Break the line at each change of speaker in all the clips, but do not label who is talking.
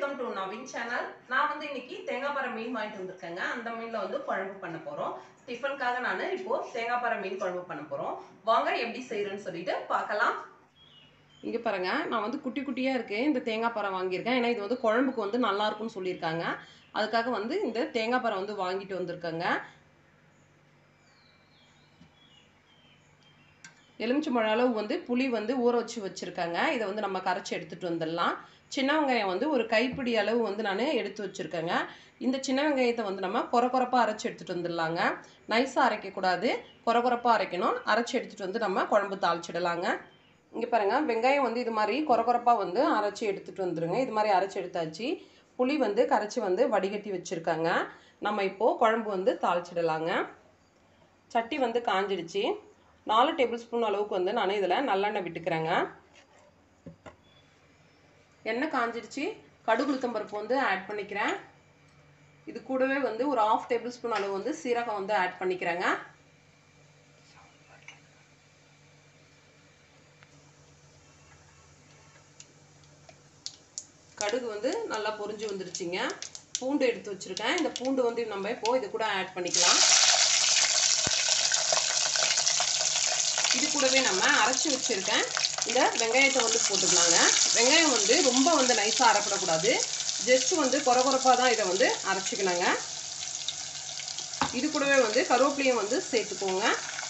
Welcome to Naveen channel. நான் வந்து இன்னைக்கு தேங்காய் பாறை மீன் வாங்கிட்டு வந்திருக்கேங்க. அந்த மீன்ல வந்து குழம்பு பண்ண போறோம். டிஃபனுக்காக நான் இப்போ தேங்காய் பாறை மீன் குழம்பு பண்ண போறோம். வாங்க எப்படி செய்யறேன்னு சொல்லிட்டு பார்க்கலாம். இங்க பாருங்க, நான் வந்து குட்டி குட்டியா இருக்கு இந்த தேங்காய் பாறை வாங்கியிருக்கேன். ஏன்னா இது வந்து குழம்புக்கு வந்து நல்லா இருக்கும்னு சொல்லியிருக்காங்க. அதுக்காக வந்து இந்த தேங்காய் பாறை வந்து வாங்கிட்டு வந்திருக்கேங்க. எலுமிச்சம்பழம் அளவு வந்து புளி வந்து ஊற வச்சு வச்சுருக்காங்க. இதை வந்து நம்ம கரைச்சி எடுத்துகிட்டு வந்துடலாம். சின்ன வெங்காயம் வந்து ஒரு கைப்பிடி அளவு வந்து நான் எடுத்து வச்சுருக்கேங்க. இந்த சின்ன வெங்காயத்தை வந்து நம்ம கொரப்பாக அரைச்சி எடுத்துகிட்டு வந்துடலாங்க. நைஸாக அரைக்கக்கூடாது, கொரப்பாக அரைக்கணும். அரைச்சி எடுத்துகிட்டு வந்து நம்ம குழம்பு தாளிச்சிடலாங்க. இங்கே பாருங்கள், வெங்காயம் வந்து இது மாதிரி கொரப்பாக வந்து அரைச்சி எடுத்துகிட்டு வந்துடுங்க. இது மாதிரி அரைச்சி எடுத்தாச்சு. புளி வந்து கரைச்சி வந்து வடிகட்டி வச்சுருக்காங்க. நம்ம இப்போது குழம்பு வந்து தாளிச்சிடலாங்க. சட்டி வந்து காஞ்சிடுச்சு. 4 டேபிள் ஸ்பூன் அளவுக்கு வந்து நான் இதில் நல்லெண்ணெய் விட்டுக்கிறேங்க. எண்ணெய் காஞ்சிடுச்சு. கடுகு உளுத்தம் பருப்பு வந்து ஆட் பண்ணிக்கிறேன். இது கூடவே வந்து ஒரு 1/2 டேபிள் ஸ்பூன் அளவு வந்து சீரகம் வந்து ஆட் பண்ணிக்கிறேங்க. கடுகு வந்து நல்லா பொரிஞ்சு வந்துருச்சுங்க. பூண்டு எடுத்து வச்சுருக்கேன். இந்த பூண்டு வந்து நம்ம இப்போ இது கூட ஆட் பண்ணிக்கலாம். இது கூடவே நம்ம அரைச்சி வச்சுருக்கேன் இந்த வெங்காயத்தை வந்து போட்டுக்கலாங்க. வெங்காயம் வந்து ரொம்ப வந்து நைஸாக அரைப்படக்கூடாது. ஜஸ்ட் வந்து கொரப்பாக தான் இதை வந்து அரைச்சிக்கணுங்க. இது கூடவே வந்து கருவேப்பிலையும் வந்து சேர்த்துக்கோங்க.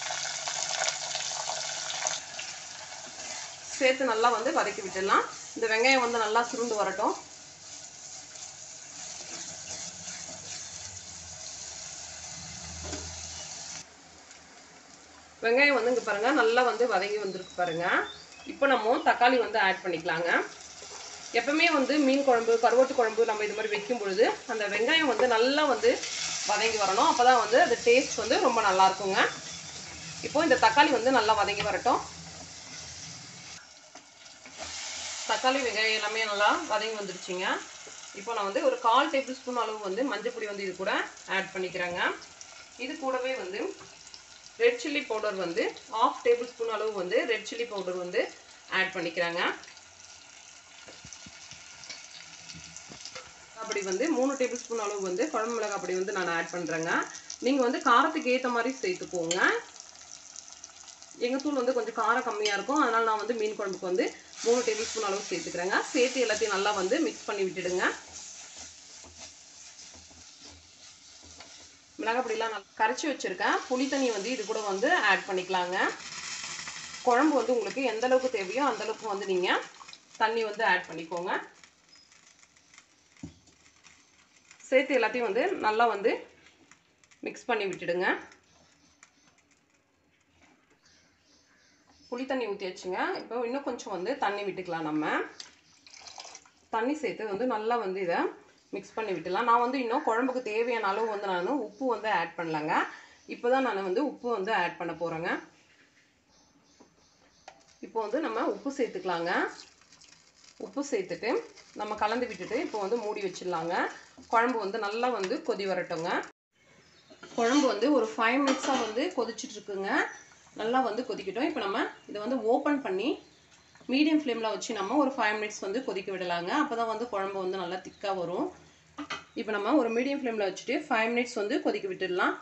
சேர்த்து நல்லா வந்து வதக்கி விட்டுடலாம். இந்த வெங்காயம் வந்து நல்லா சுருண்டு வரட்டும். வெங்காயம் வந்து இங்கே பாருங்கள் நல்லா வந்து வதங்கி வந்துருக்கு பாருங்கள். இப்போ நம்ம தக்காளி வந்து ஆட் பண்ணிக்கலாங்க. எப்பவுமே வந்து மீன் குழம்பு, கருவாட்டு குழம்பு நம்ம இது மாதிரி வைக்கும் பொழுது அந்த வெங்காயம் வந்து நல்லா வந்து வதங்கி வரணும். அப்போ தான் வந்து அது டேஸ்ட் வந்து ரொம்ப நல்லா இருக்குங்க. இப்போ இந்த தக்காளி வந்து நல்லா வதங்கி வரட்டும். தக்காளி வெங்காயம் எல்லாமே நல்லா வதங்கி வந்துடுச்சுங்க. இப்போ நான் வந்து ஒரு 1/4 டேபிள் ஸ்பூன் அளவு வந்து மஞ்சள் பொடி வந்து இது கூட ஆட் பண்ணிக்கிறேங்க. இது கூடவே வந்து ரெட் சில்லி பவுடர் வந்து 1/2 டேபிள் ஸ்பூன் அளவு வந்து ரெட் சில்லி பவுடர் வந்து ஆட் பண்ணிக்கிறாங்க. அப்படி வந்து 3 டேபிள் ஸ்பூன் அளவு வந்து குழம்பு மிளகாய் பொடி வந்து நான் ஆட் பண்ணுறேங்க. நீங்கள் வந்து காரத்துக்கு ஏற்ற மாதிரி சேர்த்துக்கோங்க. எங்கள் தூள் வந்து கொஞ்சம் காரம் கம்மியாக இருக்கும். அதனால் நான் வந்து மீன் குழம்புக்கு வந்து 3 டேபிள் ஸ்பூன் அளவு சேர்த்துக்கிறேங்க. சேர்த்து எல்லாத்தையும் நல்லா வந்து மிக்ஸ் பண்ணி விட்டுடுங்க. மிளகாய் பொடியெலாம் நல்லா கரைச்சி வச்சுருக்கேன். புளி தண்ணி வந்து இது கூட வந்து ஆட் பண்ணிக்கலாங்க. குழம்பு வந்து உங்களுக்கு எந்த அளவுக்கு தேவையோ அந்த அளவுக்கு வந்து நீங்கள் தண்ணி வந்து ஆட் பண்ணிக்கோங்க. சேர்த்து எல்லாத்தையும் வந்து நல்லா வந்து மிக்ஸ் பண்ணி விட்டுடுங்க. புளி தண்ணி ஊற்றி வச்சுங்க. இப்போ இன்னும் கொஞ்சம் வந்து தண்ணி விட்டுக்கலாம். நம்ம தண்ணி சேர்த்து வந்து நல்லா வந்து இதை மிக்ஸ் பண்ணி விட்டுலாம். நான் வந்து இன்னும் குழம்புக்கு தேவையான அளவு வந்து நான் உப்பு வந்து ஆட் பண்ணலங்க. இப்போ தான் நான் வந்து உப்பு வந்து ஆட் பண்ண போகிறேங்க. இப்போ வந்து நம்ம உப்பு சேர்த்துக்கலாங்க. உப்பு சேர்த்துட்டு நம்ம கலந்து விட்டுட்டு இப்போ வந்து மூடி வச்சிடலாங்க. குழம்பு வந்து நல்லா வந்து கொதி வரட்டுங்க. குழம்பு வந்து ஒரு 5 மினிட்ஸாக வந்து கொதிச்சுட்ருக்குங்க. நல்லா வந்து கொதிக்கட்டும். இப்போ நம்ம இதை வந்து ஓப்பன் பண்ணி மீடியம் ஃப்ளேமில் வச்சு நம்ம ஒரு 5 மினிட்ஸ் வந்து கொதிக்க விடலாங்க. அப்போ தான் வந்து குழம்பு வந்து நல்லா திக்காக வரும். இப்போ நம்ம ஒரு மீடியம் ஃப்ளேமில் வச்சுட்டு 5 மினிட்ஸ் வந்து கொதிக்க விட்டுடலாம்.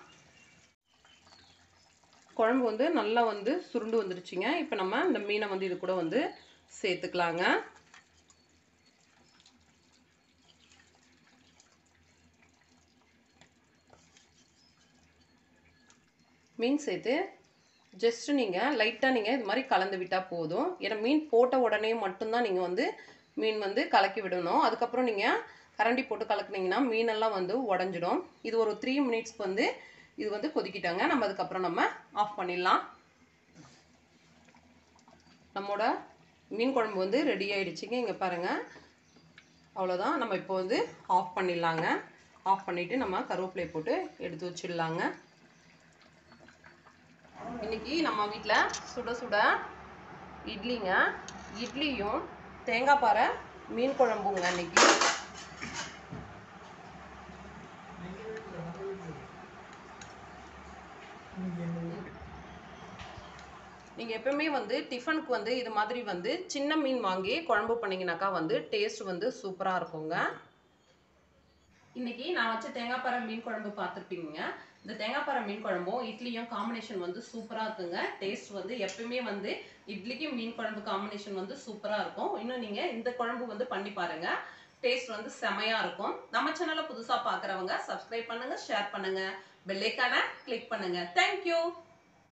குழம்பு வந்து நல்லா வந்து சுருண்டு வந்துருச்சுங்க. இப்போ நம்ம இந்த மீனை வந்து இது கூட வந்து சேர்த்துக்கலாங்க. மீன் சேர்த்து ஜஸ்ட்டு நீங்கள் லைட்டாக நீங்கள் இது மாதிரி கலந்து விட்டால் போதும். ஏன்னா மீன் போட்ட உடனே மட்டும்தான் நீங்கள் வந்து மீன் வந்து கலக்கி விடணும். அதுக்கப்புறம் நீங்கள் கரண்டி போட்டு கலக்குனீங்கன்னா மீனெல்லாம் வந்து உடஞ்சிடும். இது ஒரு 3 மினிட்ஸ்க்கு வந்து இது வந்து கொதிக்கிட்டாங்க. நம்ம அதுக்கப்புறம் நம்ம ஆஃப் பண்ணிடலாம். நம்மளோட மீன் குழம்பு வந்து ரெடி ஆகிடுச்சிங்க. இங்கே பாருங்கள், அவ்வளோதான். நம்ம இப்போ வந்து ஆஃப் பண்ணிடலாங்க. ஆஃப் பண்ணிவிட்டு நம்ம கருவேப்பிலையை போட்டு எடுத்து வச்சிடலாங்க. இன்னைக்கு நம்ம வீட்டில் சுட சுட இட்லிங்க. இட்லியும் தேங்காய் பாறை மீன் குழம்புங்க. இன்னைக்கு நீங்கள் எப்பவுமே வந்து டிஃபனுக்கு வந்து இது மாதிரி வந்து சின்ன மீன் வாங்கி குழம்பு பண்ணிங்கனாக்கா வந்து டேஸ்ட் வந்து சூப்பராக இருக்குங்க. இன்னைக்கு நான் வச்ச தேங்காய்பாறை மீன் குழம்பு பார்த்துருப்பீங்க. இந்த தேங்காய்பாறை மீன் குழம்பும் இட்லியும் காம்பினேஷன் வந்து சூப்பராக இருக்குங்க. டேஸ்ட் வந்து எப்பவுமே வந்து இட்லிக்கும் மீன் குழம்பு காம்பினேஷன் வந்து சூப்பராக இருக்கும். இன்னும் நீங்கள் இந்த குழம்பு வந்து பண்ணி பாருங்க. டேஸ்ட் வந்து செமையா இருக்கும். நம்ம சேனலை புதுசாக பார்க்குறவங்க சப்ஸ்கிரைப் பண்ணுங்க, ஷேர் பண்ணுங்க, பெல் ஐகானை கிளிக் பண்ணுங்க. தேங்க்யூ.